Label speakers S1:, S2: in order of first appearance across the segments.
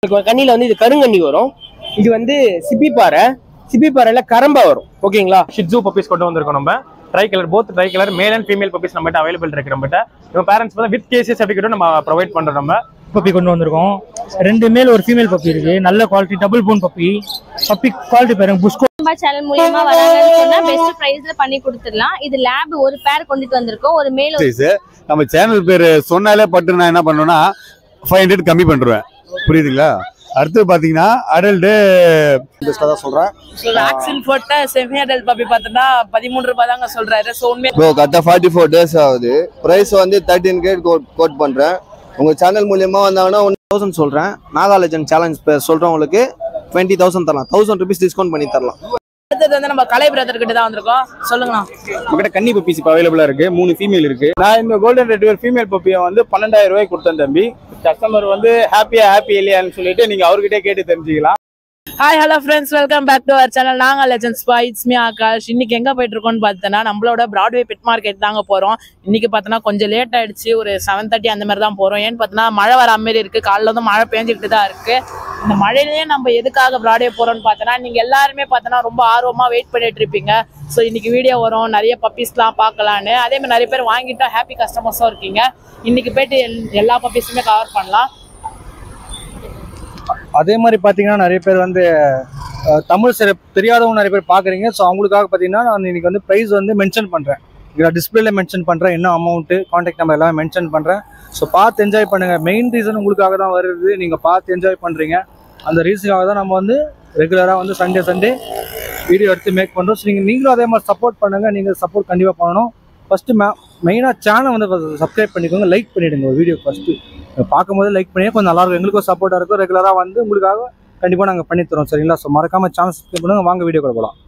S1: கண்ணில வந்து இது கருங்கண்ணி வரும். இது வந்து சிப்பிப்பாறையில கரம்பா வரும். ஓகேங்களா?
S2: ஷிட்ஸு பப்பீஸ் கொண்டு வந்திருக்கோம் நம்ம. Tri colour both tri colour male and female puppies நம்மகிட்ட அவைலபிள் இருக்கு. நம்மகிட்ட நம்ம பேரண்ட்ஸ் வந்து வித் கேசி சர்டிஃபிகேட்டும் நம்ம ப்ரொவைட் பண்றோம். நம்ம
S3: பப்பி கொண்டு வந்திருக்கோம். 2 மேல் ஒரு ஃபீமேல் பப்பி இருக்கு. நல்ல quality double bone puppy quality பாருங்க. புஸ்கோ
S4: சேனல் மூலமா வராங்கன்னு சொன்னா பெஸ்ட் பிரைஸ்ல பண்ணி கொடுத்துடலாம். இது லேப் ஒரு பேர் கொண்டுட்டு வந்திருக்கோம். ஒரு மேல்
S5: நம்ம சேனல் பேர் சொன்னாலே பட்டு நான் என்ன பண்ணுவேன்னா 500 கம்மி பண்ணுவேன். புரியுதுங்களா? அடுத்து பாத்தீங்கன்னா அடல்ட் பெஸ்டா தான் சொல்றேன்.
S6: வேக்சின் போட்ட செமி அடல்ட் பப்பி பார்த்தா 13 ரூபாய் தாங்க சொல்றாரு. சோ உண்மையா
S7: ப்ரோ கரெக்ட்டா 44 டேஸ் ஆகுது. பிரைஸ் வந்து 13K கோட் பண்றேன். உங்க சேனல் மூலமா வந்தாங்கன்னா 1000 சொல்றேன். நாகா லெஜண்ட் சேலஞ்ச் சொல்றேன். உங்களுக்கு 20,000 தரலாம். 1000 ரூபீஸ் டிஸ்கவுண்ட் பண்ணி தரலாம்.
S6: அடுத்து வந்து நம்ம கலை பிரதர் கிட்ட தான் வந்திருக்கோம். சொல்லுங்க.
S2: நம்மகிட்ட கன்னி பப்பீஸ் இப்போ அவைலபிளா இருக்கு. 3 ஃபீமேல் இருக்கு.
S8: நான் இந்த கோல்டன் ரெட்ரிவர் ஃபீமேல் பப்பியை வந்து 12,000 ரூபாய்க்கு கொடுத்தேன் தம்பி. கஸ்டமர் வந்து ஹாப்பி இல்லையான்னு சொல்லிட்டு நீங்க அவர்கிட்ட கேட்டு தெரிஞ்சுக்கலாம்.
S6: Hi hello friends, welcome back to our channel. நாங்கள் legends by it's me Aakash. இன்னைக்கு எங்கே போயிட்டு இருக்கோம்னு பார்த்தோன்னா நம்மளோட பிராட்வே பெட் மார்க்கெட் தாங்க போகிறோம். இன்னைக்கு பார்த்தோன்னா கொஞ்சம் லேட் ஆயிடுச்சு. ஒரு 7:30 அந்த மாதிரி தான் போகிறோம். ஏன்னு பார்த்தோன்னா மழை வர மாதிரி இருக்குது. காலைல வந்து மழை பெஞ்சிக்கிட்டு தான் இருக்குது. இந்த மழையிலேயே நம்ம எதுக்காக பிராட்வே போகிறோம்னு பார்த்தோன்னா நீங்கள் எல்லாருமே பார்த்தோன்னா ரொம்ப ஆர்வமாக வெயிட் பண்ணிட்டு இருப்பீங்க. ஸோ இன்னைக்கு வீடியோ வரும், நிறைய பப்பீஸ்லாம் பார்க்கலான்னு. அதே மாதிரி நிறைய பேர் வாங்கிட்டோம், ஹாப்பி கஸ்டமர்ஸும் இருக்கீங்க. இன்னைக்கு போயிட்டு எல்லா பப்பீஸுமே கவர் பண்ணலாம்.
S3: அதே மாதிரி பார்த்தீங்கன்னா நிறைய பேர் வந்து தமிழ் தெரியாதவங்க நிறைய பேர் பார்க்குறீங்க. ஸோ அவங்களுக்காக பார்த்தீங்கன்னா நான் இன்னைக்கு வந்து ப்ரைஸ் வந்து மென்ஷன் பண்ணுறேன். இதில் டிஸ்பிளேல மென்ஷன் பண்ணுறேன். என்ன அமௌண்ட்டு, கான்டாக்ட் நம்பர் எல்லாமே மென்ஷன் பண்ணுறேன். ஸோ பார்த்து என்ஜாய் பண்ணுங்கள். மெயின் ரீசன் உங்களுக்காக தான் வருது. நீங்கள் பார்த்து என்ஜாய் பண்ணுறீங்க. அந்த ரீசனுக்காக தான் நம்ம வந்து ரெகுலராக வந்து சண்டே வீடியோ எடுத்து மேக் பண்ணுறோம். ஸோ நீங்களும் அதே மாதிரி சப்போர்ட் பண்ணுங்கள். நீங்கள் சப்போர்ட் கண்டிப்பாக பண்ணணும். ஃபஸ்ட்டு மெயினாக சேனல் வந்து சப்ஸ்கிரைப் பண்ணிக்கோங்க. லைக் பண்ணிவிடுங்க ஒரு வீடியோ ஃபஸ்ட்டு. பார்க்கும்போது லைக் பண்ணி கொஞ்சம் நல்லாயிருக்கும். எங்களுக்கும் சப்போர்ட்டாக இருக்கும். ரெகுலராக வந்து உங்களுக்காக கண்டிப்பாக நாங்கள் பண்ணித்தரோம். சரிங்களா? ஸோ மறக்காமல் சேனல் சப்ஸ்கிரைப் பண்ணுங்கள். வாங்க வீடியோ கூட போகலாம்.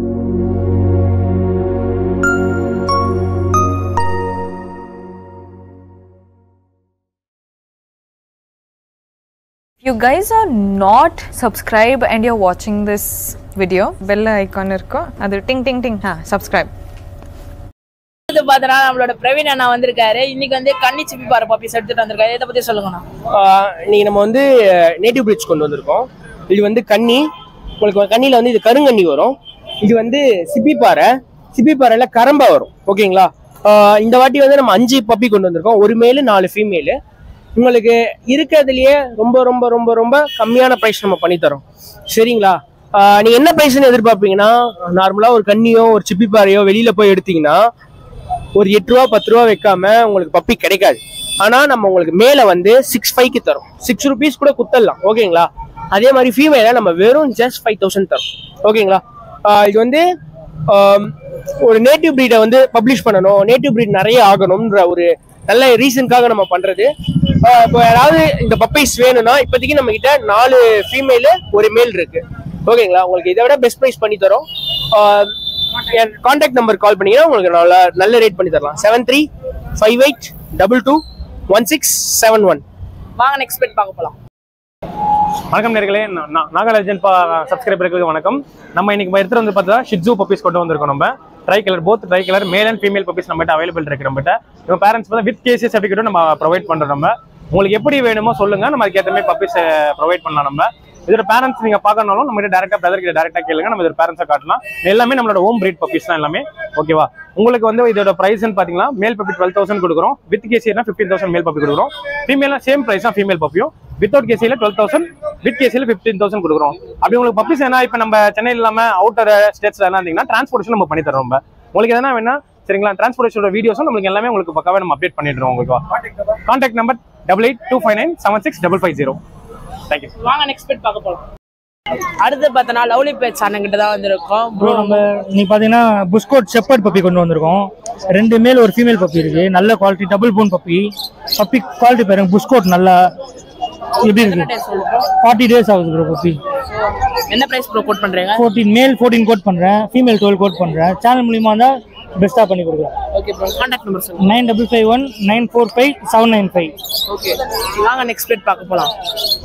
S9: You guys are not subscribed and you're watching this video, bell icon irko adu ting ting ting subscribe.
S6: இது பார்த்தனா நம்மளோட பிரவீன் அண்ணா வந்திருக்காரு. இன்னைக்கு வந்து கன்னி சிப்பி பாறை பப்பீஸ் எடுத்துட்டு வந்திருக்காரு. இதை பத்தி சொல்லுங்கண்ணா.
S1: இன்னைக்கு நம்ம வந்து நேட்டிவ் பிரீட்ஸ் கொண்டு வந்திருக்கோம். இது வந்து கன்னி. உங்களுக்கு கண்ணில வந்து இது கருங்கண்ணி வரும். இது வந்து சிப்பிப்பாறையில கரம்பா வரும். ஓகேங்களா? இந்த வாட்டி வந்து நம்ம 5 பப்பி கொண்டு வந்திருக்கோம். ஒரு மேலு 4 ஃபீமேலு. உங்களுக்கு இருக்கிறதுலயே ரொம்ப ரொம்ப ரொம்ப ரொம்ப கம்மியான ப்ரைஸ் நம்ம பண்ணித்தரோம். சரிங்களா? நீங்க என்ன ப்ரைஸ்ன்னு எதிர்பார்ப்பீங்கன்னா, நார்மலா ஒரு கண்ணியோ ஒரு சிப்பிப்பாறையோ வெளியில போய் எடுத்தீங்கன்னா ஒரு 8 ரூபா 10 ரூபா வைக்காம உங்களுக்கு பப்பி கிடைக்காது. ஆனா நம்ம உங்களுக்கு மேல வந்து 6,500க்கு தரோம். 6 rupees கூட குத்தலாம். ஓகேங்களா? அதே மாதிரி ஃபீமேல நம்ம வெறும் ஜஸ்ட் 5,000 தரோம். ஓகேங்களா? இது வந்து ஒரு நேட்டிவ் பிரீடை வந்து பப்ளிஷ் பண்ணணும், நேட்டிவ் பிரீட் நிறைய ஆகணும்ன்ற ஒரு நல்ல ரீசனுக்காக நம்ம பண்றது. இப்போ யாராவது இந்த பப்பீஸ் வேணும்னா இப்போதைக்கு நம்ம கிட்ட 4 ஃபீமேலு ஒரு மேல் இருக்கு. ஓகேங்களா? உங்களுக்கு இதை விட பெஸ்ட் ப்ரைஸ் பண்ணி தரோம். கான்டாக்ட் நம்பர் கால் பண்ணீங்கன்னா உங்களுக்கு நல்ல ரேட் பண்ணி தரலாம். 7358221671.
S6: வாங்க நெக்ஸ்ட் பெட் பார்க்க போலாம்.
S2: வணக்கம் நேர்களே, நாகா லெஜண்ட் சப்ஸ்கிரைபருக்கு வணக்கம். நம்ம இன்னைக்கு எடுத்துட்டு வந்து பார்த்தா ஷிட்ஸு பப்பீஸ் கொண்டு வந்திருக்கோம். நம்ம tri colour both tri colour male and female puppies நம்மகிட்ட அவைலபிள் இருக்கு. நம்மகிட்ட நம்ம பேரண்ட்ஸ் வந்து வித் கேசி சர்டிஃபிகேட்டும் நம்ம ப்ரொவைட் பண்றோம். நம்ம உங்களுக்கு எப்படி வேணுமோ சொல்லுங்க, நம்ம அதுக்கேற்ற மாதிரி பப்பீஸ் ப்ரொவைட் பண்ணலாம். நம்ம இதோட பேரண்ட்ஸ் நீங்க பார்க்கறனாலும் நம்ம டேரக்டா பிரதர் கிட்ட டேரக்டா கேளுங்க. நம்ம இதோட பேரண்ட்ஸை காட்டலாம். எல்லாமே நம்மளோட ஹோம் பிரீட் பப்பீஸ் தான் எல்லாமே. ஓகேவா? உங்களுக்கு வந்து இதோட பிரைஸ்ன்னு பாத்தீங்கன்னா மேல் பப்பி 12,000 கொடுக்குறோம். வித் கேசினா 15,000 மேல் பப்பி கொடுக்குறோம். ஃபீமேல்னா சேம் பிரைஸ் தான் ஃபீமேல் பப்பியும். வித்தவுட் கேசியில 12,000, வித் கேசியில 15,000 கொடுக்குறோம். அப்படி உங்களுக்கு பப்பீஸ் ஏன்னா இப்ப நம்ம சென்னை இல்லாம அவுட்டர் ஸ்டேட்ஸ்ல என்ன இருந்தீங்கன்னா டிரான்ஸ்போர்டேஷன் நம்ம பண்ணி தரோம். உங்களுக்கு எதனா வேணா சரிங்களா, டிரான்ஸ்போர்டேஷனோட வீடியோஸும் நம்மளுக்கு எல்லாமே உங்களுக்கு பக்காவே நம்ம அப்டேட் பண்ணிடுறோம். உங்களுக்கு கான்டாக்ட் நம்பர் 8825976550. தேங்க்யூ.
S6: வாங்க நெக்ஸ்ட் பெட் பார்க்க போலாம். அடுத்து பார்த்தனா லவ்லி பெட்ஸ் அண்ணன் கிட்ட தான் வந்திருக்கோம்.
S3: ப்ரோ நம்ம நீ பாத்தீங்கன்னா புஸ்கோட் ஷெப்பர்ட் பப்பி கொண்டு வந்திருக்கோம். 2 மேல் ஒரு ஃபீமேல் பப்பி இருக்கு. நல்ல quality double bone puppy quality பாருங்க. புஸ்கோட் நல்லா எப்படி இருக்கு? 40 days ஆகுது ப்ரோ பப்பி.
S6: என்ன பிரைஸ் ப்ரோ கோட் பண்றீங்க?
S3: 14 மேல் 14 கோட் பண்றேன், ஃபீமேல் 12 கோட் பண்றேன். சேனல் மூலமா தான் பெஸ்டா பண்ணி கொடுக்குறேன்.
S6: ஓகே ப்ரோ, கான்டாக்ட் நம்பர் சொல்லுங்க.
S3: 9551945795.
S6: ஓகே, வாங்க நெக்ஸ்ட் பெட் பார்க்க போலாம்.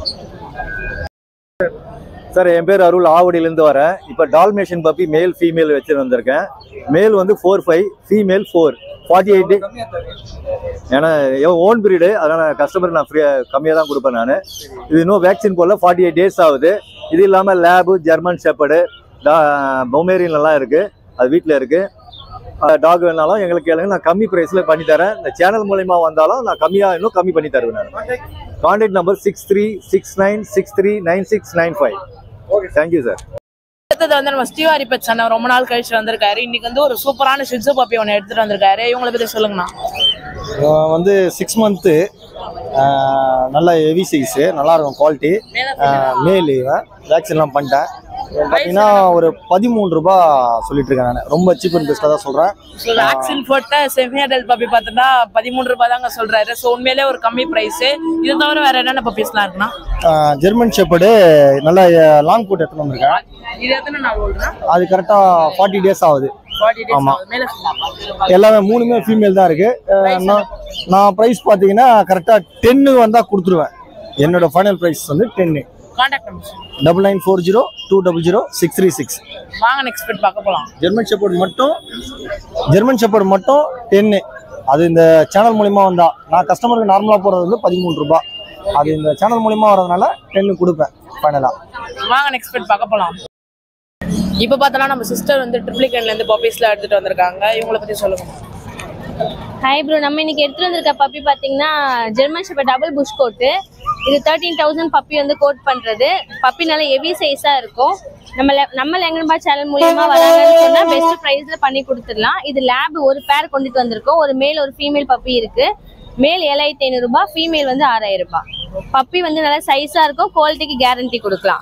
S10: சார் என் பேர் அருள், ஆவடியிலேருந்து வரேன். இப்போ டால்மேஷன் பப்பி மேல் ஃபீமேல் வச்சு வந்திருக்கேன். மேல் வந்து 4-5, ஃபீமேல் 4. 48 ஏன்னா ஓன் பிரீடு, அதனால கஸ்டமருக்கு நான் கம்மியாக தான் கொடுப்பேன் நான். இது இன்னும் வேக்சின் போடல, 48 டேஸ் ஆகுது. இது இல்லாமல் லேபு, ஜெர்மன் ஷெப்பர்டு, பொமேரியன் எல்லாம் இருக்கு, அது வீட்டில் இருக்கு. டாக் வேணாலும் எங்களுக்கு கேளுங்க, நான் கம்மி ப்ரைஸில் பண்ணித்தரேன். இந்த சேனல் மூலயமா வந்தாலும் நான் இன்னும் கம்மி பண்ணி தருவேன். நான் contact number 6369639695. Okay, thank you sir.
S6: அடுத்தது வந்து நம்ம ஸ்டீவாரி பெட்ஸ் அண்ணா ரொம்ப நாள் கழிச்சு வந்திருக்காரு. இன்னைக்கு வந்து ஒரு சூப்பரான ஷிட்ஸு பப்பி ஒன்று எடுத்துட்டு வந்திருக்காரு. இவங்களை பற்றி சொல்லுங்கண்ணா.
S3: வந்து 6 மந்த்து, நல்ல ஹெவி சைஸு, நல்லா இருக்கும் குவாலிட்டி. மேலு வேக்சின்லாம் பண்ணிட்டேன். பார்த்தீங்கன்னா ஒரு 13 ரூபா சொல்லிட்டு இருக்கேன். நான் ரொம்ப சீப் அண்ட் பெஸ்ட்டாக தான் சொல்கிறேன்.
S6: ஸோ வேக்சின் போட்ட செமி அடல்ட் பப்பி பார்த்தோன்னா 13 ரூபாய் தாங்க சொல்கிறாரு. ஸோ உண்மையிலே ஒரு கம்மி ப்ரைஸு. இது தவிர வேறு என்னென்ன பப்பீஸ்லாம் இருக்குண்ணா?
S3: ஜெர்மன் ஷெப்பர்டு நல்லா லாங் கோட் எடுத்துன்னு வந்திருக்கேன்.
S6: இது எத்தனை நாள் ஓடுறா?
S3: அது கரெக்டாக 40 டேஸ் ஆகுது.
S6: 40 days
S3: ஆமாம்,
S6: மேலே
S3: எல்லாமே 3மே ஃபீமேல் தான் இருக்குது. நான் ப்ரைஸ் பார்த்தீங்கன்னா கரெக்டாக 10 வந்தால் கொடுத்துருவேன். என்னோட ஃபைனல் ப்ரைஸ் வந்து 10.
S6: Contact number
S3: 9940200636.
S6: வாங்க நெக்ஸ்ட் பெட் பார்க்க போகலாம்.
S3: ஜெர்மன் ஷெப்பர்டு மட்டும் 10. அது இந்த சேனல் மூலிமா வந்தா, நான் கஸ்டமருக்கு நார்மலாக போகிறது வந்து 13 ரூபா. அது இந்த சேனல் மூலிமா வரதுனால 10 கொடுப்பேன் ஃபைனலாக.
S6: வாங்க நெக்ஸ்ட் பெட் பார்க்க போகலாம். இப்போ பார்த்தோன்னா நம்ம சிஸ்டர் வந்து ட்ரிப்ளிகன்லேருந்து பப்பீஸ்லாம் எடுத்துகிட்டு வந்திருக்காங்க. இவங்களை பற்றி சொல்லுங்க.
S4: ஹாய் ப்ரோ, நம்ம இன்னைக்கு எடுத்துட்டு வந்திருக்க பப்பி பார்த்தீங்கன்னா German shepherd double bush coat. இது 13,000 பப்பி வந்து கோட் பண்றது. பப்பி நல்ல ஹெவி சைஸா இருக்கும். நம்ம லெங்கன்பா சேனல் மூலியமா வராங்கன்னு சொன்னா பெஸ்ட் பிரைஸ்ல பண்ணி கொடுத்துடலாம். இது லேப் ஒரு பேர் கொண்டுட்டு வந்திருக்கோம். ஒரு மேல் ஒரு ஃபீமேல் பப்பி இருக்கு. மேல் 7,500 ரூபாய், ஃபீமேல் வந்து 6,000 ரூபாய். பப்பி வந்து நல்ல சைஸா இருக்கும். குவாலிட்டிக்கு கேரண்டி கொடுக்கலாம்.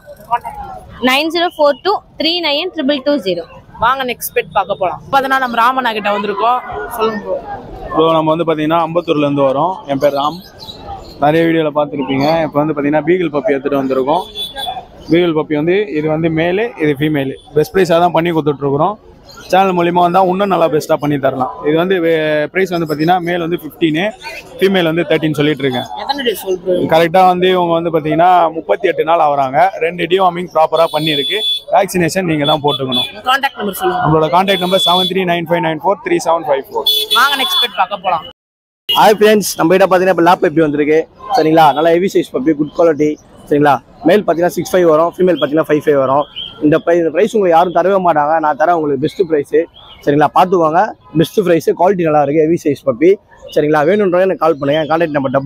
S4: 9042392220.
S6: வாங்க நெக்ஸ்ட் பெட் பார்க்க போகலாம். பார்த்தோன்னா நம்ம ராமண்ணா கிட்ட வந்திருக்கோம். சொல்லுங்க ப்ரோ.
S8: ப்ரோ, நம்ம வந்து பார்த்தீங்கன்னா அம்பத்தூர்லேருந்து வரோம். என் பேர் ராம். நிறைய வீடியோவில் பார்த்துருப்பீங்க. இப்போ வந்து பார்த்தீங்கன்னா பீகிள் பப்பி எடுத்துகிட்டு வந்திருக்கோம். பீகிள் பப்பி வந்து இது வந்து மேலு, இது ஃபீமேலு. பெஸ்ட் ப்ரைஸாக தான் பண்ணி கொடுத்துட்ருக்குறோம். சேனல் மூலிமா வந்தால் இன்னும் நல்லா பெஸ்ட்டாக பண்ணி தரலாம். இது வந்து ப்ரைஸ் வந்து பார்த்தீங்கன்னா மேல் வந்து 15, ஃபீமேல் வந்து 13 சொல்லிட்டு இருக்கேன். கரெக்டாக வந்து இவங்க வந்து பார்த்தீங்கன்னா 38 நாள் ஆகிறாங்க. 2 டிவார்மிங் ப்ராப்பராக பண்ணியிருக்கு. வேக்சினேஷன் நீங்கள் தான் போட்டுக்கணும்.
S6: கான்டாக்ட் நம்பர் சொல்லுங்க.
S8: நம்மளோட கான்டாக்ட் நம்பர் 7395943754.
S6: வாங்க நெக்ஸ்ட் பெட் பார்க்க போகலாம்.
S7: ஹாய் ஃப்ரெண்ட்ஸ், நம்ம கிட்ட பார்த்தீங்கன்னா இப்போ லேப் பப்பி வந்திருக்கு. சரிங்களா, நல்லா heavy size puppy, good quality. சரிங்களா, மேல் பார்த்தீங்கன்னா 6,500 வரும், ஃபீமேல் பார்த்தீங்கன்னா 5,500 வரும். இந்த ப்ரைஸ் உங்களுக்கு யாரும் தரவே மாட்டாங்க. நான் தரேன் உங்களுக்கு பெஸ்ட் ப்ரைஸு. சரிங்களா, பார்த்துக்கோங்க. பெஸ்ட் ப்ரைஸு, குவாலிட்டி நல்லா இருக்குது, ஹெவி சைஸ் பப்பி. சரிங்களா, வேணுன்றவங்க எனக்கு கால் பண்ணுங்க. Contact number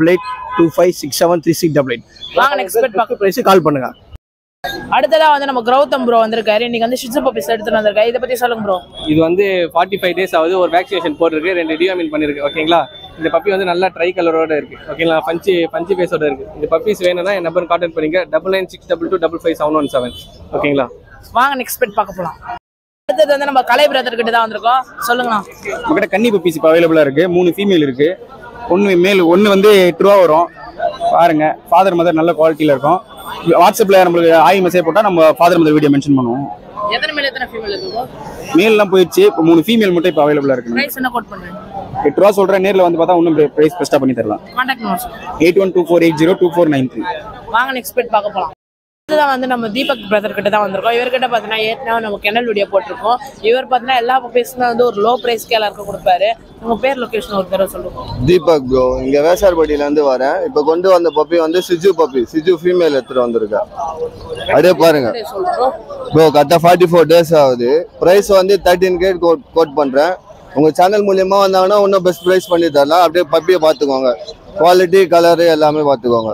S7: 8825673688.
S6: வாங்க நெக்ஸ்ட் பெட் பார்க்க
S7: ப்ரைஸு கால் பண்ணுங்க.
S6: அடுத்ததா வந்து நம்ம கௌதம் ப்ரோ வந்திருக்காரு. இன்னைக்கு வந்து ஷிட்ஸு பப்பீஸ் எடுத்துட்டு வந்திருக்காரு. இதை பத்தி சொல்லுங்க ப்ரோ.
S1: இது வந்து 45 டேஸ் ஆகுது. ஒரு வேக்சினேஷன் போட்டிருக்கு, 2 டிவார்மின் பண்ணிருக்கு. ஓகேங்களா, இந்த பப்பி வந்து நல்லா ட்ரை கலரோட இருக்கு. ஓகேங்களா, பஞ்சு ஃபேஸோட இருக்கு. இந்த பப்பீஸ் வேணும்னா என் நம்பர் கான்டாக்ட் பண்ணிங்க. 9962225557. ஓகேங்களா,
S6: வாங்க நெக்ஸ்ட் பெட் பார்க்க போலாம். அடுத்தது வந்து நம்ம கலை பிரதர் கிட்ட தான் வந்திருக்கோம். சொல்லுங்கண்ணா.
S8: நம்மகிட்ட கன்னி பப்பீஸ் இப்போ அவைலபிளாக இருக்குது. 3 ஃபீமேல் இருக்குது, 1 மேல். 1 வந்து 8 ரூபா வரும். பாருங்க, ஃபாதர் மதர் நல்ல குவாலிட்டியில் இருக்கும். வாட்ஸ்அப்பில் நம்மளுக்கு ஆய் மெசேஜ் போட்டால் நம்ம ஃபாதர் மதர் வீடியோ மென்ஷன் பண்ணுவோம்.
S6: எத்தனை மேல் எத்தனை ஃபீமேல் இருக்கு?
S8: மேல்லாம் போயிடுச்சு. இப்போ 3 ஃபீமேல் மட்டும் இப்போ அவைலபிளாக இருக்குது.
S6: பிரைஸ் என்ன கோட் பண்ணுறேன்?
S8: 8 ரூபா சொல்கிறேன். நேரில் வந்து பார்த்தா இன்னும் ப்ரைஸ் பெஸ்ட்டாக பண்ணி தரலாம்.
S6: Contact number
S8: 8124802493.
S6: வாங்க நெக்ஸ்ட் பெட் பார்க்க போகலாம். இதுதான் வந்து நம்ம தீபக் பிரதர் கிட்ட தான் வந்திருக்கோம். இவர்கிட்ட பார்த்தீங்கன்னா ஏற்கனவே நம்ம கெனல் வீடியோ போட்டிருக்கோம். இவர் பார்த்தீங்கன்னா எல்லா பப்பீஸுமே வந்து ஒரு லோ ப்ரைஸ்க்கு எல்லாருக்கும் கொடுப்பாரு. உங்க பேர், லொகேஷன் ஒரு தடவை சொல்லுங்க.
S7: தீபக் ப்ரோ, இங்கே வேசார்பட்டியிலேருந்து வரேன். இப்போ கொண்டு வந்த பப்பி வந்து சிஜு பப்பி, சிஜு ஃபீமேல் எடுத்துகிட்டு வந்திருக்கேன். அப்படியே பாருங்க ப்ரோ, கரெக்டாக 44 டேஸ் ஆகுது. ப்ரைஸ் வந்து 13K கோட் பண்ணுறேன். உங்கள் சேனல் மூலியமாக வந்தாங்கன்னா இன்னும் பெஸ்ட் ப்ரைஸ் பண்ணி தரலாம். அப்படியே பப்பியை பார்த்துக்கோங்க. குவாலிட்டி, கலரு எல்லாமே பார்த்துக்கோங்க.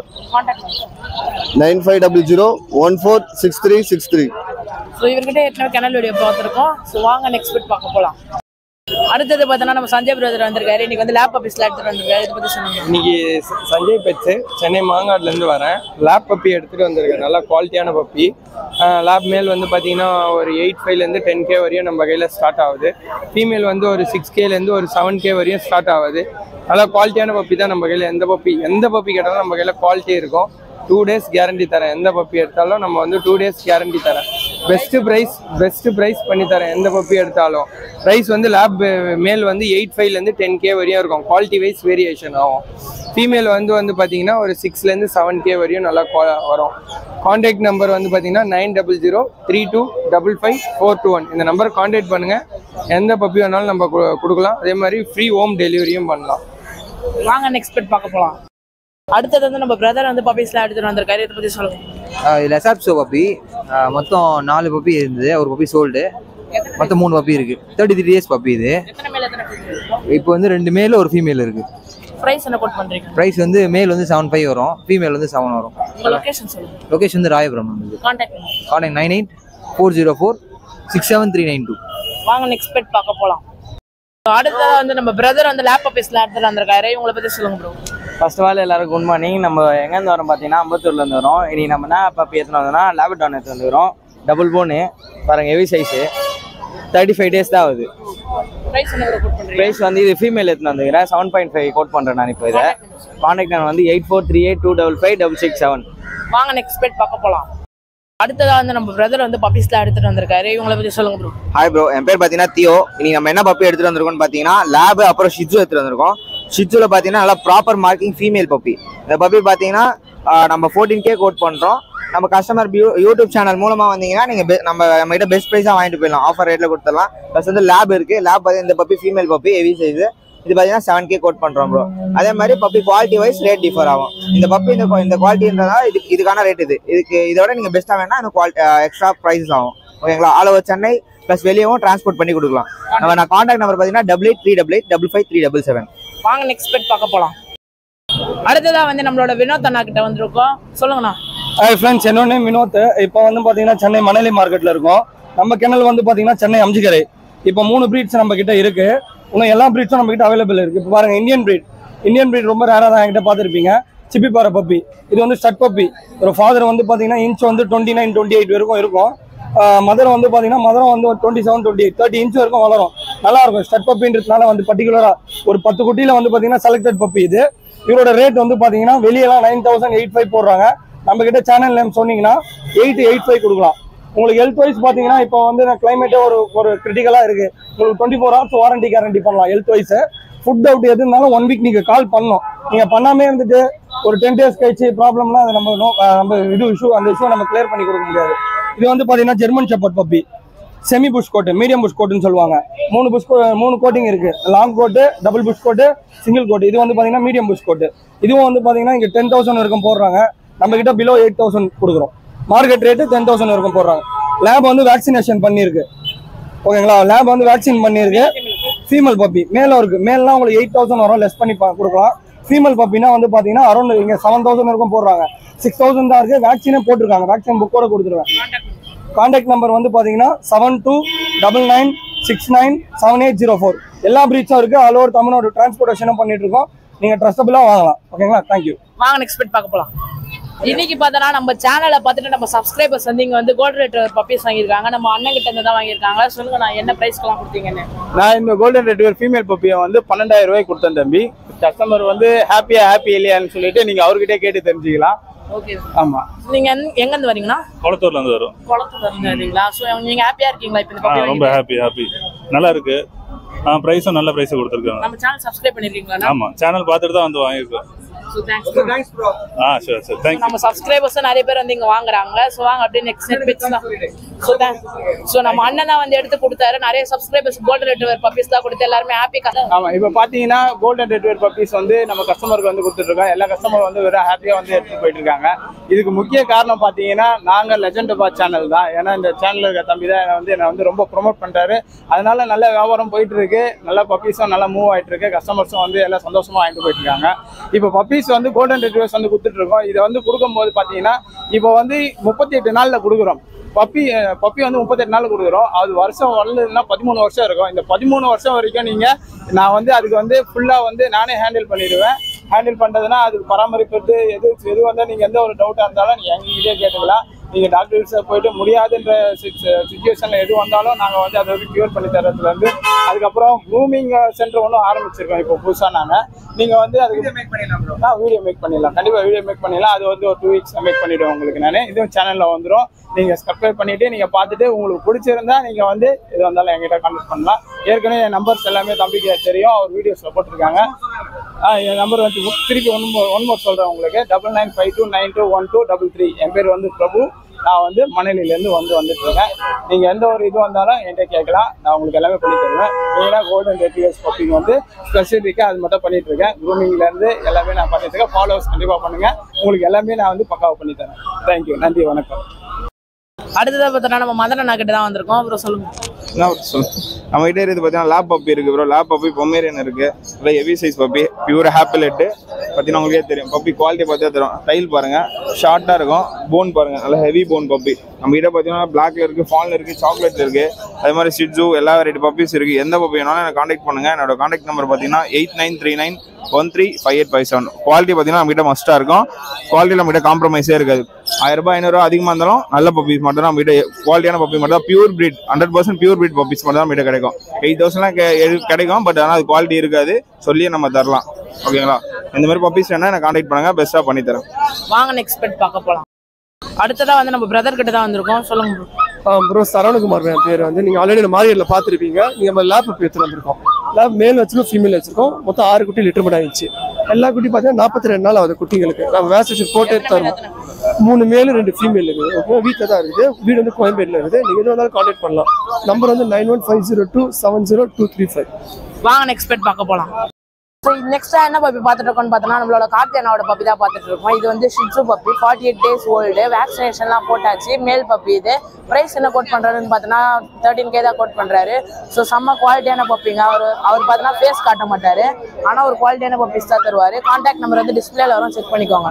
S7: 9500146363.
S6: ஸோ இவர்கிட்ட ஏற்கனவே கெனல் வீடியோ பார்த்துருக்கோம். ஸோ வாங்க நெக்ஸ்ட் பெட் பார்க்க போகலாம். அடுத்தது பார்த்தோன்னா நம்ம சஞ்சய் பிரதர் வந்திருக்காரு. இன்னைக்கு வந்து லேப் பப்பீஸ்ல எடுத்துட்டு வந்திருக்காரு. இதை பற்றி சொன்னீங்க.
S1: இன்னைக்கு சஞ்சய் பெட்ஸு, சென்னை மாங்காட்லேருந்து வரேன். லேப் பப்பி எடுத்துகிட்டு வந்திருக்கேன். நல்லா குவாலிட்டியான பப்பி. லேப் மேல் வந்து பார்த்தீங்கன்னா ஒரு 8,500 10K வரையும் நம்ம கையில் ஸ்டார்ட் ஆகுது. ஃபீமேல் வந்து ஒரு 6Kலேருந்து ஒரு 7K வரையும் ஸ்டார்ட் ஆகுது. நல்லா குவாலிட்டியான பப்பி தான் நம்ம கையில். எந்த பப்பி கேட்டாலும் நம்ம கையில் குவாலிட்டி இருக்கும். 2 days கேரண்டி தரேன். எந்த பப்பி எடுத்தாலும் நம்ம வந்து 2 days கேரண்டி தரேன். பெஸ்ட் பிரைஸ் பண்ணி தரேன். எந்த பப்பி எடுத்தாலும் பிரைஸ் வந்து லேப் மேல் வந்து 8.5 10K வரையும் இருக்கும். குவாலிட்டி வைஸ் வேரியேஷன் ஆகும். ஃபீமேல் வந்து பார்த்தீங்கன்னா ஒரு 6 7K வரையும் நல்லா வரும். கான்டாக்ட் நம்பர் வந்து பார்த்தீங்கன்னா 9003255421. இந்த நம்பர் கான்டாக்ட் பண்ணுங்க. எந்த பப்பி வேணாலும் நம்ம கொடுக்கலாம். அதே மாதிரி ஃப்ரீ ஹோம் டெலிவரியும் பண்ணலாம்.
S6: வாங்க நெக்ஸ்ட் பெட் பார்க்க போகலாம். அடுத்தது வந்து நம்ம பிரதர் வந்து பப்பீஸ்லாம் எடுத்துட்டு வந்திருக்காரு. இதை பற்றி சொல்லுங்க.
S11: லெசாப்ஸோ பப்பி மொத்தம் 4 பப்பி இருந்தது. ஒரு பப்பி சோல்டு. மொத்தம் 3 பப்பி இருக்கு. 33 days பப்பி இது. இப்போ வந்து 2 மேல் ஒரு ஃபீமேல் இருக்கு.
S6: பிரைஸ் என்ன கோட் பண்றீங்க?
S11: பிரைஸ் வந்து மேல் வந்து 7.5 வரும், ஃபீமேல் வந்து 7 வரும்.
S6: உங்க லொகேஷன் சொல்லுங்க.
S11: லொகேஷன் வந்து ராயபுரம்.
S6: கான்டாக்ட்
S11: 9840467392.
S6: வாங்க நெக்ஸ்ட் பெட் பார்க்க போலாம். அடுத்ததா வந்து நம்ம பிரதர் வந்து லேப் பப்பீஸ்லாம் எடுத்துட்டு வந்திருக்காரு. இவங்களை பத்தி சொல்லுங்க ப்ரோ.
S12: ஃபர்ஸ்ட் ஆஃப் ஆல் எல்லாருக்கும் குட் மார்னிங். நம்ம எங்கேருந்து வரோம் பார்த்தீங்கன்னா அம்பத்தூர்லேருந்து வரோம். இன்னைக்கு நம்ம என்ன பப்பி எடுத்துன்னு வந்தோம்னா லேபடார் எடுத்து வந்துக்கிறோம். டபுள் போனு பாருங்க, ஹெவி சைஸு. 35 days தான் ஆகுது. ப்ரைஸ் வந்து இது ஃபீமேல் எடுத்துன்னு வந்துக்கிறேன். 7.5 கோட் பண்ணுறேன் நான் இப்போ. இதை கான்டாக்ட் நம்பர் வந்து 8438255667.
S6: வாங்க நெக்ஸ்ட் பெட் பார்க்க போலாம். அடுத்ததா வந்து நம்ம பிரதர் வந்து பப்பீஸ்லாம் எடுத்துட்டு வந்திருக்காரு. இவங்களை பத்தி சொல்லுங்க ப்ரோ.
S7: ஹாய் ப்ரோ, என் பேர் பார்த்தீங்கன்னா தியோ. இன்னைக்கு நம்ம என்ன பப்பி எடுத்துட்டு வந்திருக்கோம்னு பார்த்தீங்கன்னா லேப் அப்புறம் ஷிட்ஜு எடுத்துட்டு வந்திருக்கோம். ஷிட்ஜுல பார்த்தீங்கன்னா நல்லா ப்ராப்பர் மார்க்கிங் ஃபீமேல் பப்பி. இந்த பப்பி பார்த்தீங்கன்னா நம்ம 14K கோட் பண்ணுறோம். நம்ம கஸ்டமர் யூடியூப் சேனல் மூலமாக வந்தீங்கன்னா நீங்கள் நம்மகிட்ட பெஸ்ட் ப்ரைஸாக வாங்கிட்டு போயிடலாம். ஆஃபர் ரேட்டில் கொடுத்துடலாம். ப்ளஸ் வந்து லேப் இருக்குது. லேப் பார்த்தீங்கன்னா இந்த puppy female puppy heavy size. இது பார்த்தீங்கன்னா 7K கோட் பண்ணுறோம் ப்ரோ. அதே மாதிரி puppy quality wise rate differ ஆகும். இந்த பப்பி இந்த குவாலிட்டின்றதால இதுக்கான ரேட் இதுக்கு இதோட நீங்கள் பெஸ்ட்டாக வேணா இந்த எக்ஸ்ட்ரா ப்ரைஸஸ் ஆகும். ஓகேங்களா? ஆல் ஓவர் சென்னை ப்ளஸ் வெளியவும் டிரான்ஸ்போர்ட் பண்ணி கொடுக்கலாம். நான் கான்டாக்ட் நம்பர் பார்த்தீங்கன்னா 8838855377.
S6: வாங்க நெக்ஸ்ட் பெட் பார்க்க போலாம். அடுத்ததா வந்து நம்மளோட வினோத் அண்ணா கிட்ட வந்திருக்கோம். சொல்லுங்கண்ணா.
S3: ஹாய் ஃப்ரெண்ட்ஸ், என்னோட நேம் வினோத். இப்போ வந்து பார்த்தீங்கன்னா சென்னை மணலி மார்க்கெட்டில் இருக்கோம். நம்ம கிணல் வந்து பார்த்தீங்கன்னா சென்னை அம்ஜிக்கரை. இப்போ 3 ப்ரீட்ஸ் நம்ம கிட்ட இருக்கு. இன்னும் எல்லா ப்ரீட்ஸும் நம்ம கிட்ட அவைலபிள் இருக்கு. இப்போ பாருங்க, இந்தியன் ப்ரீட் ரொம்ப ரேராக தான் என்கிட்ட பார்த்துருப்பீங்க. சிப்பிப்பாறை பப்பி. இது வந்து ஸ்டட் பப்பி. ஒரு ஃபாதர் வந்து பார்த்தீங்கன்னா இன்ச் வந்து 29-28 வரைக்கும் இருக்கும். மதர் வந்து பார்த்தீங்கன்னா மதரம் வந்து 27-28 30 இன்ச் வரைக்கும் வளரும். நல்லா இருக்கும். ஸ்டட் பப்பின்றதுனால வந்து பர்டிகுலராக ஒரு 10 குட்டியில் வந்து பார்த்தீங்கன்னா செலக்டட் பப்பி இது. இவரோட ரேட் வந்து பார்த்தீங்கன்னா வெளியெல்லாம் 9,085 போடுறாங்க. நம்ம கிட்ட சேனல் நேம் சொன்னீங்கன்னா 885 கொடுக்கலாம். உங்களுக்கு ஹெல்த் வைஸ் பார்த்தீங்கன்னா இப்போ வந்து கிளைமேட்டே ஒரு கிரிட்டிக்கலாக இருக்குது. உங்களுக்கு 24 hours வாரண்டி கேரண்டி பண்ணலாம். ஹெல்த் வைஸ் ஃபுட் அவுட் எது இருந்தாலும் 1 week நீங்கள் கால் பண்ணணும். நீங்கள் பண்ணாமே இருந்துட்டு ஒரு 10 days கழிச்சு ப்ராப்ளம்லாம் அதை நம்ம அந்த இஷ்யூ நம்ம கிளியர் பண்ணி கொடுக்க முடியாது. இது வந்து பார்த்தீங்கன்னா German shepherd puppy. Semi bush coat, medium bush கோட்டுன்னு சொல்லுவாங்க. 3 கோட்டிங் இருக்கு. Long coat, double bush coat, single coat. இது வந்து பார்த்தீங்கன்னா மீடியம் புஷ் கோட்டு. இதுவும் வந்து பார்த்தீங்கன்னா இங்கே 10,000 வரைக்கும் போடுறாங்க. நம்ம கிட்ட பிலோ 8,000 கொடுக்குறோம். மார்க்கெட் ரேட்டு 10,000 வரைக்கும் போடுறாங்க. லேப் வந்து வேக்சினேஷன் பண்ணியிருக்கு. ஓகேங்களா? லேப் வந்து வேக்சின் பண்ணியிருக்கு. ஃபீமேல் பப்பி மேலும் இருக்கு. மேல்லாம் உங்களுக்கு 8,000 வரும், லெஸ் பண்ணி கொடுக்கலாம். ஃபீமேல் பப்பினா வந்து பார்த்தீங்கன்னா அரௌண்ட் இங்கே 7,000 வரைக்கும் போடுறாங்க. 6,000 தான் இருக்கு. வேக்சினே போட்டிருக்காங்க. வேக்சின் புக்கோட கொடுத்துருவேன். கான்டாக்ட் நம்பர் வந்து பார்த்தீங்கன்னா 7299697804. எல்லா பிரீட்ஸும் இருக்கு. ஆல் ஓவர் தமிழ்நாடு டிரான்ஸ்போர்ட்டேஷனும் பண்ணிட்டு இருக்கோம். நீங்க ட்ரஸ்டபிளா வாங்கலாம். ஓகேங்களா? தேங்க்யூ.
S6: வாங்க நெக்ஸ்ட் பெட் பார்க்க போலாம். இன்னைக்கு பார்த்தோன்னா நம்ம சேனலை பார்த்துட்டு நம்ம சப்ஸ்கிரைபர்ஸ் வந்து இங்கே வந்து கோல்டன் ரெட்ரீவர் பப்பீஸ் வாங்கியிருக்காங்க. நம்ம அண்ணன் கிட்ட இருந்து தான் வாங்கியிருக்காங்க. சொல்லுங்க, நான் என்ன ப்ரைஸ்க்கெல்லாம் கொடுத்தீங்கன்னு.
S8: நான் இந்த கோல்டன் ரெட்ரீவர் ஃபீமேல் பப்பியை வந்து 12,000 ரூபாய்க்கு கொடுத்தேன் தம்பி. கஸ்டமர் வந்து ஹாப்பி இல்லையான்னு சொல்லிட்டு நீங்க அவர்கிட்ட கேட்டு தெரிஞ்சுக்கலாம்.
S6: ஓகே.
S8: ஆமா.
S6: நீங்க எங்க இருந்து வரீங்கன்னா?
S13: குளத்தூர்ல இருந்து வரோம்.
S6: குளத்தூர்ல இருந்து வரீங்களா? சோ நீங்க ஹாப்பியா இருக்கீங்களா இப்போ இந்த பப்பி?
S13: ரொம்ப ஹாப்பி. நல்லா இருக்கு. பிரைஸும் நல்ல பிரைஸ் கொடுத்துருக்காங்க.
S6: நம்ம சேனல் சப்ஸ்கிரைப் பண்ணிருக்கீங்களா?
S13: ஆமா, சேனல் பார்த்துட்டு தான் வந்து வாங்கியிருக்கோம்.
S6: So thanks bro.
S13: sure thank you.
S6: நம்ம சப்ஸ்கிரைபர்ஸ் நிறைய பேர் வந்து இங்க வாங்குறாங்க. சோ வாங்க அப்படியே நெக்ஸ்ட் பெட்ஸ் தான். சோ நம்ம அண்ணன் தான் வந்து எடுத்து கொடுத்தாரு. நிறைய சப்ஸ்கிரைபர்ஸ் கோல்டன் ரெட்ரீவர் பப்பீஸ் தான் கொடுத்து எல்லாரும் ஹாப்பி.
S8: ஆமா, இப்போ பாத்தீங்கன்னா கோல்டன் ரெட்ரீவர் பப்பீஸ் வந்து நம்ம கஸ்டமருக்கு வந்து கொடுத்துட்டு இருக்கோம். எல்லா கஸ்டமர் வந்து வெறும் ஹாப்பியா வந்து எடுத்துட்டு போயிட்டு இருக்காங்க. இதுக்கு முக்கிய காரணம் பாத்தீங்கன்னா நாங்க லெஜண்ட் சேனல் தான். ஏன்னா இந்த சேனல்ல இருக்க தம்பி தான் என்னை வந்து ரொம்ப ப்ரொமோட் பண்றாரு. அதனால நல்ல வியாபாரம் போயிட்டு இருக்கு. நல்ல பப்பீஸும் நல்லா மூவ் ஆயிட்டு இருக்கு. கஸ்டமர்ஸும் வந்து எல்லாம் சந்தோஷமா வாங்கிட்டு போயிட்டு இருக்காங்க. இப்போ பப்பீஸ் வந்து கோல்டன் ரெட்ரீவர்ஸ் வந்து கொடுத்துட்டு இருக்கோம். இதை வந்து கொடுக்கும்போது பாத்தீங்கன்னா இப்போ வந்து 38 நாள்ல கொடுக்குறோம். பப்பி வந்து 38 நாள் கொடுக்குறோம். அது வருஷம் வரலன்னா 13 வருஷம் இருக்கும். இந்த 13 வருஷம் வரைக்கும் நான் வந்து அதுக்கு வந்து ஃபுல்லா வந்து நானே ஹேண்டில் பண்ணிடுவேன். ஹேண்டில் பண்றதுன்னா அதுக்கு பராமரிப்பு எது வந்தால் நீங்க எந்த ஒரு டவுட்டா இருந்தாலும் நீங்க எங்ககிட்டே கேட்டுக்கலாம். நீங்கள் டாக்டர்ஸை போயிட்டு முடியாதுன்ற சுச்சுவேஷனில் எது வந்தாலும் நாங்கள் வந்து அதை வந்து க்யூர் பண்ணி தரதுலேருந்து அதுக்கப்புறம் க்ரூமிங் சென்டர் ஒன்றும் ஆரம்பிச்சிருக்கோம் இப்போ புதுசாக. நீங்கள் வந்து அதுக்கு வீடியோ மேக் பண்ணிடலாம். கண்டிப்பாக வீடியோ மேக் பண்ணிடலாம். அது வந்து ஒரு 2 weeks மேக் பண்ணிவிடுவோம் உங்களுக்கு. இதுவும் சேனலில் வந்துடும்.
S14: நீங்கள் சப்ஸ்கிரைப் பண்ணிவிட்டு நீங்கள் பார்த்துட்டு உங்களுக்கு பிடிச்சிருந்தா நீங்கள் வந்து இது வந்தாலும் என்கிட்ட கான்டெக்ட் பண்ணலாம். ஏற்கனவே என் நம்பர்ஸ் எல்லாமே தம்பிக்கு தெரியும், அவர் வீடியோஸில் போட்டிருக்காங்க. என் நம்பர் வந்து திருப்பி ஒன் மோர் சொல்கிறேன் உங்களுக்கு, 9952921233. என் பேர் வந்து பிரபு. நான் வந்து மணலிலேருந்து வந்துட்டு இருக்கேன். நீங்கள் எந்த ஒரு இது வந்தாலும் என்கிட்ட கேட்கலாம், நான் உங்களுக்கு எல்லாமே பண்ணி தருவேன். மெயினாக கோல்டன் ரெட்ரீவர்ஸ் பப்பிங் வந்து ஸ்பெசிஃபிக்காக அது மட்டும் பண்ணிட்டு இருக்கேன். க்ரூமிங்லேருந்து எல்லாமே நான் பண்ணிட்டு இருக்கேன். ஃபாலோவர்ஸ் கண்டிப்பாக பண்ணுங்க, உங்களுக்கு எல்லாமே நான் வந்து பக்காவாக பண்ணி தரேன். தேங்க்யூ, நன்றி, வணக்கம்.
S6: அடுத்ததாக பார்த்தோன்னா நம்ம மதன நாக்கிட்ட தான் வந்திருக்கோம். அப்புறம் சொல்லுங்க.
S15: நம்ம கிட்டே இருக்குது பார்த்தீங்கன்னா லேப் பப்பி இருக்கு ப்ரோ. லேப் பப்பி பொமேரியன் இருக்கு, இல்லை heavy size puppy, pure apple head. பார்த்தீங்கன்னா உங்களுக்கே தெரியும், பப்பி குவாலிட்டி பார்த்தா தெரியும். டைல் பாருங்க, ஷார்ட்டாக இருக்கும். போன் பாருங்க, நல்லா ஹெவி போன் பப்பி. நம்ம கிட்ட பார்த்தீங்கன்னா பிளாக்ல இருக்கு, ஃபால்ல இருக்கு, சாக்லேட்ல இருக்கு. அதே மாதிரி ஷிட்ஜூ எல்லா வெரைட்டி பப்பீஸ் இருக்கு. எந்த பப்பி வேணாலும் எனக்கு கான்டாக்ட் பண்ணுங்க. என்னோட கான்டாக்ட் நம்பர் பார்த்தீங்கன்னா 8939135857. குவாலிட்டி பார்த்தீங்கன்னா நம்ம கிட்ட மஸ்டா இருக்கும். குவாலிட்டி நம்ம கிட்ட காம்ப்ரமைஸே இருக்காது. 1000 ரூபாய் 500 ரூபா அதிகமாக இருந்தாலும் நல்ல பப்பீஸ் மட்டும் தான் நம்ம கிட்ட, குவாலிட்டியான பப்பி மட்டும் தான். Pure breed 100% pure breed puppies மட்டும் தான் நம்ம கிட்ட கிடைக்கும். 8000 கிடைக்கும், பட் ஆனால் அது குவாலிட்டி இருக்காது, சொல்லியே நம்ம தரலாம். ஓகேங்களா? இந்த மாதிரி பப்பீஸ் வேணா எனக்கு கான்டாக்ட் பண்ணுங்க, பெஸ்ட்டாக பண்ணி தரேன்.
S6: வாங்க நெக்ஸ்ட் பெட் பார்க்க போகலாம். அடுத்ததாக வந்து நம்ம பிரதர் கிட்ட தான் வந்திருக்கோம். சொல்லுங்க
S16: ப்ரோ. சரவணகுமார் என் பேர் வந்து, நீங்கள் ஆல்ரெடி மார்க்கெட்டில் பார்த்துருப்பீங்க. நீங்கள் நம்ம லேப் பப்பி எடுத்துகிட்டு வந்திருக்கோம். லேப் மேல் வச்சிருக்கோம், ஃபீமேல் வச்சிருக்கோம். மொத்தம் 6 குட்டி லிட்டர் ஆயிடுச்சு. எல்லா குட்டி பார்த்தீங்கன்னா 42 நாள் ஆகுது குட்டிங்களுக்கு. நம்ம வேக்சினேஷன் போட்டே தருவோம். 3 மேல் 2 ஃபீமேல் இருக்குது. ஓகே, வீட்டில் தான் இருக்குது. வீடு வந்து கோயம்பேட்டில் இருக்குது. நீங்கள் எது வந்தாலும் கான்டாக்ட் பண்ணலாம். நம்பர் வந்து 9150270235.
S6: வாங்க நெக்ஸ்ட் பெட் பார்க்க போகலாம். நெக்ஸ்டா என்ன பப்பி பார்த்துட்டு இருக்கோம்னு பார்த்தோன்னா நம்மளோட கார்த்தியானாவோட பப்பி தான் பார்த்துட்டு இருக்கோம். இது வந்து ஷிட்ஜூ பப்பி, 48 days ஓல்டு. வேக்சினேஷன்லாம் போட்டாச்சு. மேல் பப்பி இது. ப்ரைஸ் என்ன கோட் பண்ணுறாருன்னு பார்த்தோன்னா 13K தான் கோட் பண்ணுறாரு. ஸோ செம்ம குவாலிட்டியான பப்பிங்க. அவர் பார்த்தோன்னா ஃபேஸ் காட்ட மாட்டார், ஆனால் ஒரு குவாலிட்டியான பப்பிஸ் தான் தருவார். கான்டாக்ட் நம்பர் வந்து டிஸ்பிளேல வரும், செக் பண்ணிக்கோங்க.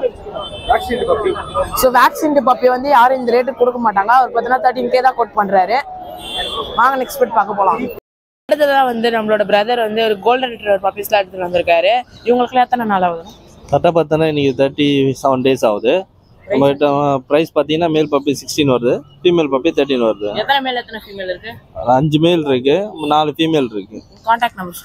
S6: ஸோ வேக்சின் பப்பி வந்து யாரும் இந்த ரேட்டுக்கு கொடுக்க மாட்டாங்க. அவர் பார்த்தோன்னா 13K தான் கோட் பண்ணுறாரு. வாங்க நெக்ஸ்ட் பெட் பார்க்க போகலாம். அடுத்ததான் வந்து நம்மளோட பிரதர் வந்து ஒரு கோல்டன் ரிட்ரீவர் பப்பீஸ்லாம் எடுத்துட்டு வந்திருக்காரு. இவங்களுக்குலாம் எத்தனை நாள் ஆகுது?
S17: கரெக்டாக பார்த்தோன்னா இன்னைக்கு 37 days ஆகுது. நம்மகிட்ட ப்ரைஸ் பார்த்தீங்கன்னா மேல் பப்பி 16 வருது, ஃபீமேல் பப்பி 13 வருது.
S6: எத்தனை மேல் எத்தனை ஃபீமேல் இருக்கு?
S17: 5 மேல் இருக்கு, 4 ஃபீமேல் இருக்கு.
S6: Contact number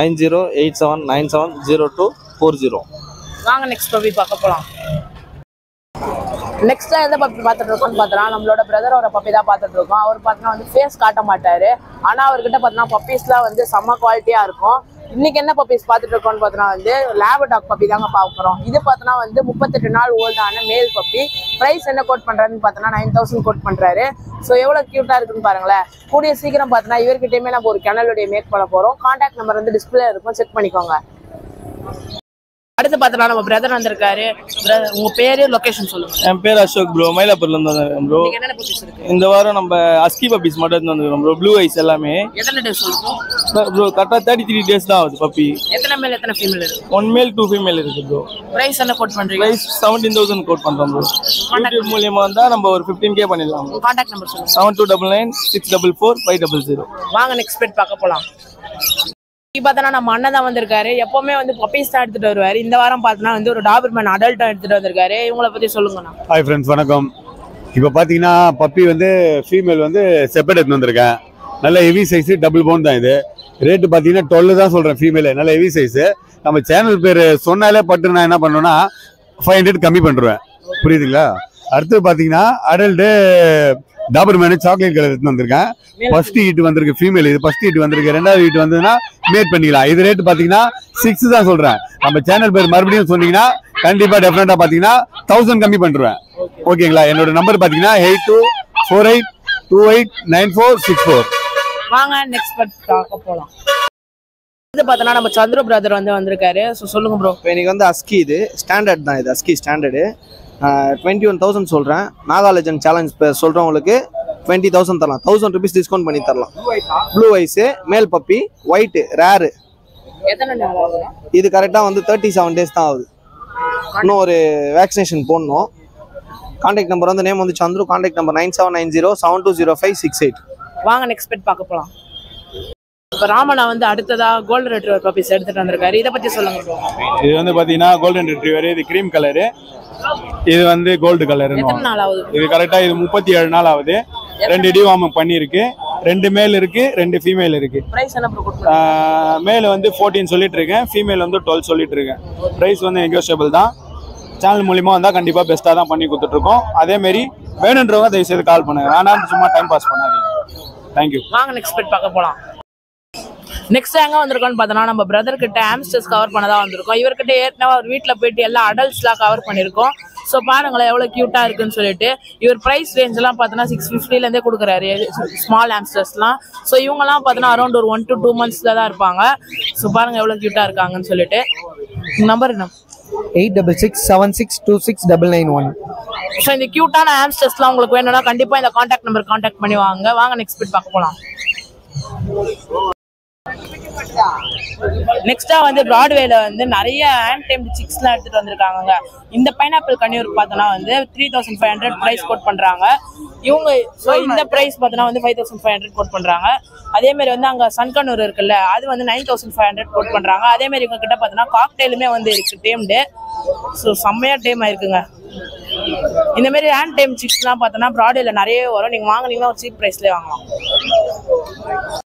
S17: 9087970240.
S6: வாங்க நெக்ஸ்ட் பப்பி பார்க்க போகலாம். நெக்ஸ்ட்ல எந்த பப்பி பார்த்துட்டு இருக்கோம்னு பார்த்தோன்னா நம்மளோட பிரதரோட பப்பி தான் பார்த்துட்டு இருக்கோம். அவர் பார்த்தோன்னா வந்து ஃபேஸ் காட்ட மாட்டாரு, ஆனால் அவர்கிட்ட பார்த்தோன்னா பப்பீஸ்லாம் வந்து செம்ம குவாலிட்டியாக இருக்கும். இன்னைக்கு என்ன பப்பீஸ் பார்த்துட்டு இருக்கோம்னு பார்த்தோன்னா வந்து லேபடாக் பப்பி தாங்க பார்க்குறோம். இது பார்த்தோன்னா வந்து 38 நாள் ஓல்டான மேல் பப்பி. ப்ரைஸ் என்ன கோட் பண்ணுறாருன்னு பார்த்தோன்னா 9000 கோட் பண்ணுறாரு. ஸோ எவ்வளோ க்யூட்டாக இருக்குன்னு பாருங்களேன். கூடிய சீக்கிரம் பார்த்தோன்னா இவர்கிட்டயுமே நம்ம ஒரு கெனலுடைய மேக் பண்ண போகிறோம். கான்டாக்ட் நம்பர் வந்து டிஸ்பிளே இருக்கும், செக் பண்ணிக்கோங்க. அடுத்து பார்த்தோன்னா நம்ம பிரதர் வந்திருக்காரு. உங்க பேரு, லொகேஷன் சொல்லுங்க.
S18: என் பேர் அசோக் ப்ரோ, மயிலாப்பூர்ல இருந்து வந்திருக்கேன் ப்ரோ. இந்த வாரம் நம்ம அஸ்கி பப்பீஸ் மட்டும் எடுத்து வந்துருக்கோம் ப்ரோ. ப்ளூ ஐஸ் எல்லாமே.
S6: எத்தனை டேஸ் இருக்கும்
S18: ப்ரோ? கரெக்டாக 33 days தான் ஆகுது பப்பி.
S6: எத்தனை மேல் எத்தனை ஃபீமேல் இருக்கு?
S18: 1 மேல் 2 ஃபீமேல் இருக்கு ப்ரோ.
S6: பிரைஸ் என்ன கோட் பண்றீங்க?
S18: பிரைஸ் 17,000 கோட் பண்றோம் ப்ரோ. யூடியூப் மூலியமா வந்தா நம்ம ஒரு 15K பண்ணிடலாம்.
S6: கான்டாக்ட் நம்பர் சொல்லுங்க.
S18: 7299644500.
S6: வாங்க நெக்ஸ்ட் பெட் பார்க்க போலாம். பார்த்தோன்னா நம்ம அண்ணன் தான் வந்திருக்காரு. எப்பவுமே வந்து பப்பீஸ் தான் எடுத்துட்டு வருவாரு. இந்த வாரம் பார்த்தோன்னா வந்து ஒரு டாபர்மேன் அடல்ட்டா எடுத்துட்டு வந்திருக்காரு. இவங்களை பத்தி சொல்லுங்கண்ணா.
S5: ஹாய் ஃப்ரெண்ட்ஸ், வணக்கம். இப்போ பார்த்தீங்கன்னா பப்பி வந்து ஃபீமேல் வந்து செப்பரேட் எடுத்து வந்திருக்கேன். நல்ல ஹெவி சைஸு, டபுள் போன் தான் இது. ரேட்டு பார்த்தீங்கன்னா 12 தான் சொல்கிறேன். ஃபீமேலு நல்ல ஹெவி சைஸு. நம்ம சேனல் பேர் சொன்னாலே பட்டு நான் என்ன பண்ணுவேன்னா 500 கம்மி பண்ணுறேன். புரியுதுங்களா? அடுத்து பார்த்தீங்கன்னா அடல்ட்டு டாபர்மேனு சாக்லேட் கலர் எடுத்து வந்திருக்கேன். ஃபர்ஸ்ட் ஹீட் வந்திருக்கு ஃபீமேல், இது ஃபர்ஸ்ட் ஹீட் வந்திருக்கு. 2வது ஹீட் வந்ததுன்னா மேட் பண்ணிக்கலாம். இது ரேட்டு பார்த்தீங்கன்னா 6 தான் சொல்கிறேன். நம்ம சேனல் பேர் மறுபடியும் சொன்னீங்கன்னா கண்டிப்பாக டெஃபினட்டாக பார்த்தீங்கன்னா 1000 கம்மி பண்ணுறேன். ஓகேங்களா? என்னோட நம்பர் பார்த்தீங்கன்னா 8248289464.
S6: வாங்க நெக்ஸ்ட் பெட் பார்க்க போலாம். இது பார்த்தோன்னா நம்ம சந்திர பிரதர் வந்து வந்திருக்காரு. ஸோ சொல்லுங்க ப்ரோ.
S7: இன்னைக்கு வந்து அஸ்கி, இது ஸ்டாண்டர்ட் தான். இது அஸ்கி ஸ்டாண்டர்டு. 21,000 சொல்கிறேன். நாகாலஜன் சேலஞ்ச் சொல்கிறவங்களுக்கு 20,000 தரலாம். 1000 rupees டிஸ்கவுண்ட் பண்ணி தரலாம். Blue eyes, male puppy, white, rare. இது கரெக்டாக வந்து 37 days தான் ஆகுது. இன்னும் ஒரு வேக்சினேஷன் போடணும். கான்டாக்ட் நம்பர் வந்து நேம் வந்து சந்துரு. Contact number 9790720568.
S6: வாங்க நெக்ஸ்ட் பெட் பார்க்க போகலாம். இப்போ ராமனா வந்து அடுத்ததா கோல்டன் ரெட்ரீவர் பப்பீஸ் எடுத்துட்டு வந்திருக்காரு. இதை பத்தி சொல்லுங்க ப்ரோ.
S8: இது வந்து பார்த்தீங்கன்னா கோல்டன் ரெட்ரீவர். இது கிரீம் கலரு, இது வந்து கோல்டு கலர். இது கரெக்டா இது 37 நாள் ஆகுது. 2 டிவார்ம் பண்ணிருக்கு. 2 மேல் இருக்கு, 2 ஃபீமேல் இருக்கு. மேல் வந்து 14 சொல்லிட்டு இருக்கேன், ஃபீமேல் வந்து 12 சொல்லிட்டு இருக்கேன். பிரைஸ் வந்து நெகோஷியபிள் தான். சேனல் மூலியமாக வந்தால் கண்டிப்பாக பெஸ்ட்டாக தான் பண்ணி கொடுத்துட்ருக்கோம். அதேமாரி வேணுன்றவங்க தயவுசெய்து கால் பண்ணுங்க, வேணாம்னு சும்மா டைம் பாஸ் பண்ணாதீங்க. தேங்க்யூ.
S6: வாங்க நெக்ஸ்ட் பெட் பார்க்க போகலாம். நெக்ஸ்ட் எங்கே வந்திருக்கோம்னு பார்த்தோன்னா நம்ம பிரதர் கிட்ட ஹாம்ஸ்டர்ஸ் கவர் பண்ண தான் வந்திருக்கோம். இவர்கிட்ட ஏற்கனவே அவர் வீட்டில் போயிட்டு எல்லா அடல்ட்ஸ்லாம் கவர் பண்ணியிருக்கோம். ஸோ பாருங்களேன் எவ்வளோ க்யூட்டாக இருக்குன்னு சொல்லிட்டு. இவர் ப்ரைஸ் ரேஞ்செலாம் பார்த்தோன்னா 650லேருந்தே கொடுக்குறாரு ஸ்மால் ஹாம்ஸ்டர்ஸ்லாம். ஸோ இவங்கெல்லாம் பார்த்தோன்னா அரௌண்ட் ஒரு 1 to 2 months தான் இருப்பாங்க. ஸோ பாருங்கள் எவ்வளோ க்யூட்டாக இருக்காங்கன்னு சொல்லிட்டு. நம்பர் என்ன?
S19: 8667626991.
S6: ஸோ இந்த க்யூட்டான ஹாம்ஸ்டர்ஸ்லாம் உங்களுக்கு வேணும்னா கண்டிப்பாக இந்த காண்டாக்ட் நம்பர் காண்டாக்ட் பண்ணி வாங்க நெக்ஸ்ட் பெட் பார்க்க போகலாம். நெக்ஸ்டா வந்து பிராட்வேல வந்து நிறைய ஹேண்ட் டைம்டு சிக்ஸ்லாம் எடுத்துட்டு வந்திருக்காங்க. இந்த பைனாப்பிள் கன்னியூர் பார்த்தோன்னா வந்து 3500 பிரைஸ் கோட் பண்றாங்க இவங்க. ஸோ இந்த பிரைஸ் பார்த்தோன்னா வந்து 5500 கோட் பண்றாங்க. அதே மாதிரி வந்து அங்கே சன்கன்னூர் இருக்குல்ல அது வந்து 9500 கோட் பண்றாங்க. அதே மாதிரி இவங்க கிட்ட பார்த்தோன்னா காக்டெயிலுமே வந்து இருக்கு டேம்டு. ஸோ செம்மையா டேம் ஆயிருக்குங்க. இந்த மாதிரி ஹேண்ட் டைம் சிக்ஸ்லாம் பார்த்தோன்னா பிராட்வேல நிறைய வரும். நீங்க வாங்கினீங்கன்னா ஒரு சீப் பிரைஸ்லேயே வாங்கலாம்.